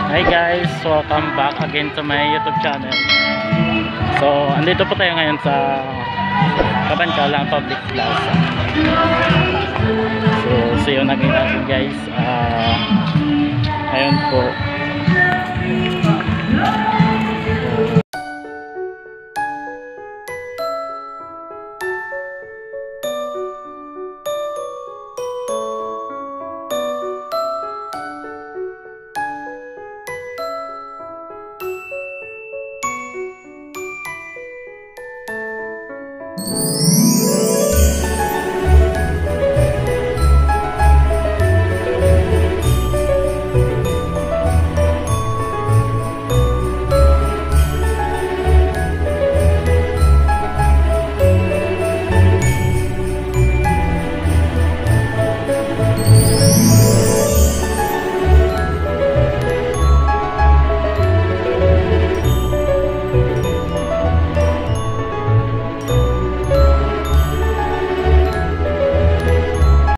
Hi guys, welcome back again to my YouTube channel. So, andito po tayo ngayon sa Kabankalang Public Plaza. So, see you natin guys. Ayun po. So